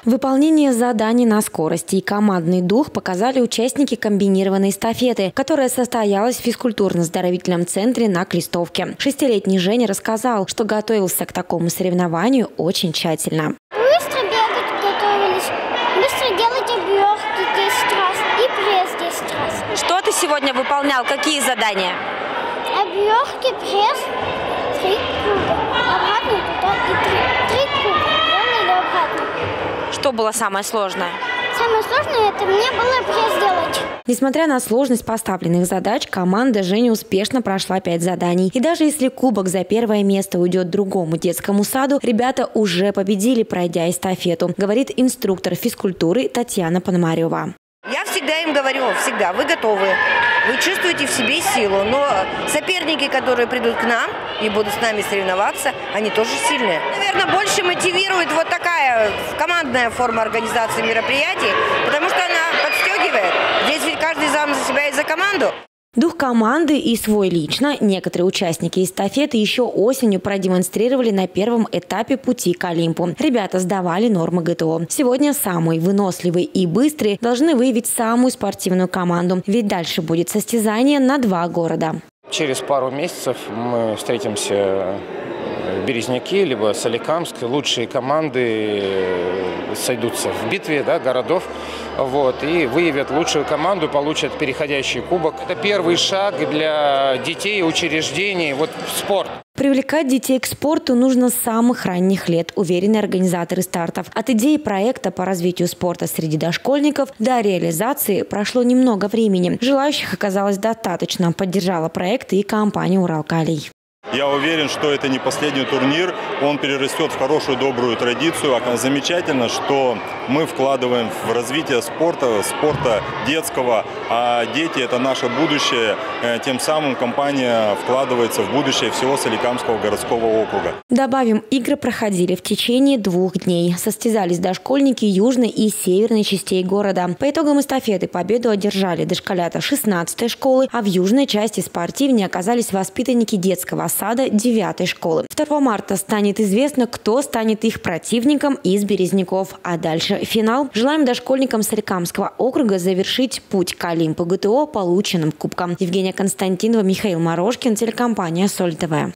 Выполнение заданий на скорости и командный дух показали участники комбинированной эстафеты, которая состоялась в физкультурно-оздоровительном центре на Крестовке. Шестилетний Женя рассказал, что готовился к такому соревнованию очень тщательно. Быстро бегать готовились, быстро делать обертки 10 раз и пресс 10 раз. Что ты сегодня выполнял? Какие задания? Обертки, пресс, 3 круга. Обратно туда и 3 круга. Делали обратно. Что было самое сложное? Самое сложное это мне было пресс делать. Несмотря на сложность поставленных задач, команда Жени успешно прошла 5 заданий. И даже если кубок за первое место уйдет другому детскому саду, ребята уже победили, пройдя эстафету, говорит инструктор физкультуры Татьяна Пономарева. Я всегда им говорю, всегда, вы готовы, вы чувствуете в себе силу, но соперники, которые придут к нам и будут с нами соревноваться, они тоже сильные. Наверное, больше мотивирует вот такая командная форма организации мероприятий, потому что она подстегивает. Здесь ведь каждый сам за себя и за команду. Дух команды и свой лично некоторые участники эстафеты еще осенью продемонстрировали на первом этапе пути к Олимпу. Ребята сдавали нормы ГТО. Сегодня самые выносливые и быстрые должны выявить самую спортивную команду, ведь дальше будет состязание на 2 города. Через пару месяцев мы встретимся в Березняке, либо Соликамск. Лучшие команды сойдутся в битве городов и выявят лучшую команду, получат переходящий кубок. Это первый шаг для детей и учреждений в спорт. Привлекать детей к спорту нужно с самых ранних лет, уверены организаторы стартов. От идеи проекта по развитию спорта среди дошкольников до реализации прошло немного времени. Желающих оказалось достаточно, поддержала проект и компания «Уралкалий». Я уверен, что это не последний турнир, он перерастет в хорошую, добрую традицию. Замечательно, что мы вкладываем в развитие спорта детского, а дети – это наше будущее. Тем самым компания вкладывается в будущее всего Соликамского городского округа. Добавим, игры проходили в течение 2 дней. Состязались дошкольники южной и северной частей города. По итогам эстафеты победу одержали дошколята 16-й школы, а в южной части спортивнее оказались воспитанники детского сада 9-й школы. 2 марта станет известно, кто станет их противником из Березняков. А дальше финал. Желаем дошкольникам Соликамского округа завершить путь к Олимпу ГТО полученным кубком. Евгения Константинова, Михаил Морошкин, телекомпания «Соль ТВ».